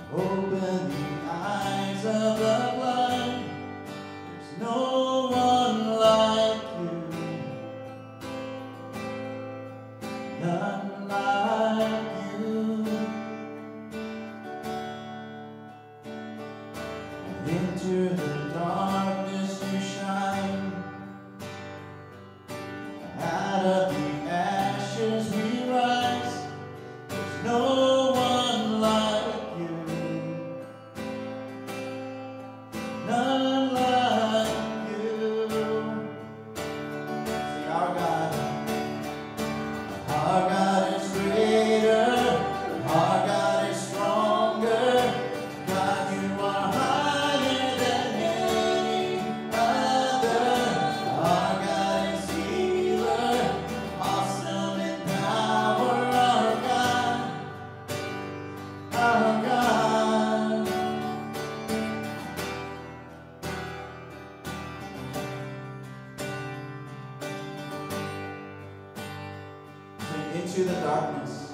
Open the eyes of the blind. There's no one like you. None like you. Into the darkness you shine. Out of the ashes we rise. There's no one like you. None like you. See, our God is greater. Our God is stronger. God, you are higher than any other. Our God is healer, awesome in power. Our God, our God. Into the darkness,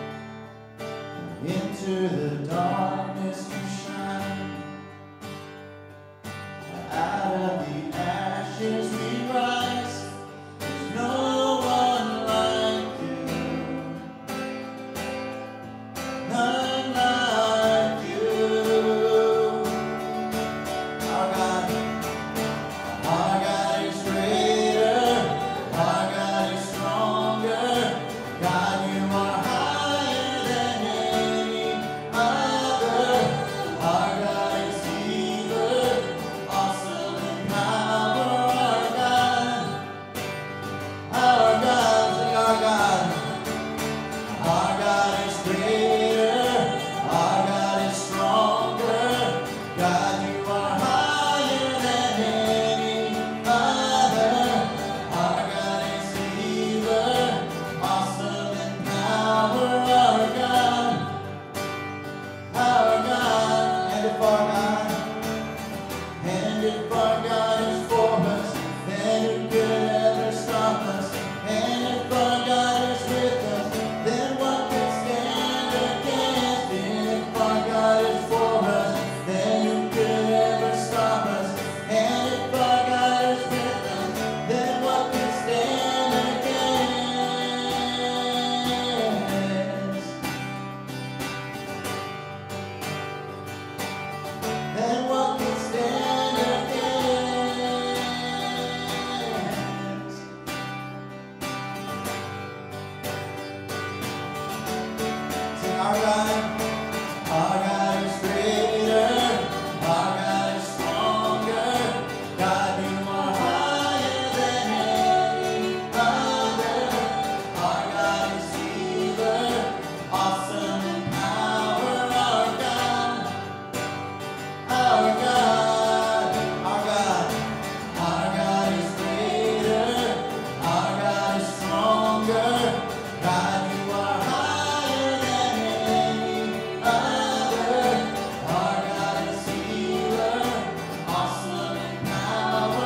into the darkness you shine. Out of the ashes we rise. There's no one like you. None like you. Our God is greater. Our God is stronger. God, you are higher than any other. Our God is healer, awesome in power. Our God, sing our God. Our God is greater. Our God is stronger. God, you are higher than any other. Our God is healer, awesome in power. Our God, and if our God is for us, then who could ever stop us? And if our God is with us, then what could stand against? And if our God is for us, then who could ever stop us? And if our God is with us, then what could stand against? Then what could stand against? Sing our God is greater. Our God is stronger. God, you are higher than any other. Our God is healer, awesome in power. Our God is greater. Our God is stronger. God, you are higher than any other. Our God is healer, awesome in power.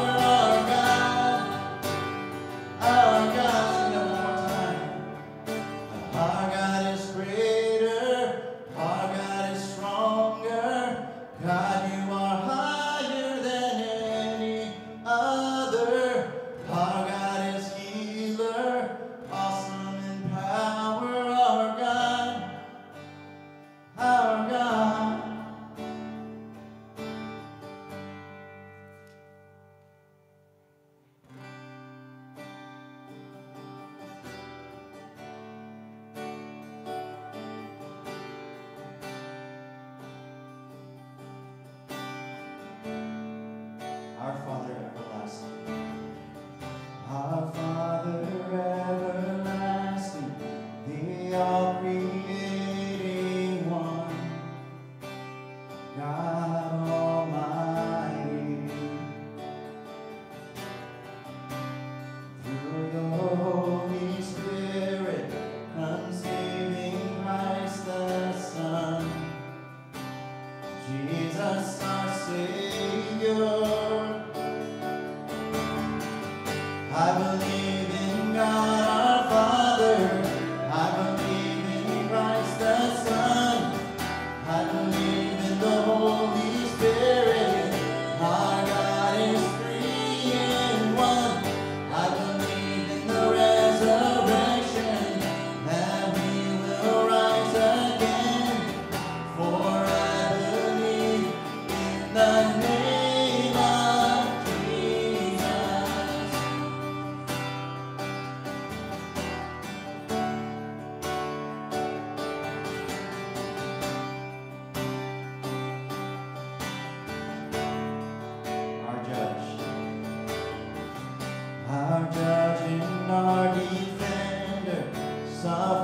Our God, sing that one more time. Our God is greater. Our God is stronger. God, you are higher than any other. Our God is healer, awesome in power. Our God, our God. Our Father everlasting. Our Father everlasting, the all-creating one, God Almighty. Through the Holy Spirit, conceiving Christ the Son, Jesus our Savior. I believe in God our Father. I believe in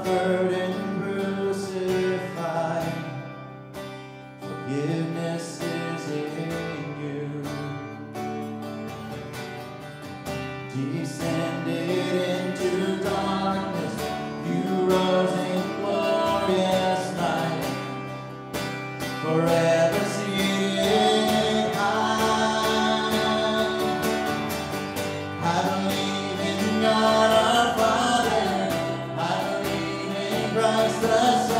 suffered and crucified. Forgiveness is in you. Descended into darkness, you rose in glorious light, forever seated high. I believe in God our Father, I believe in Christ the Son.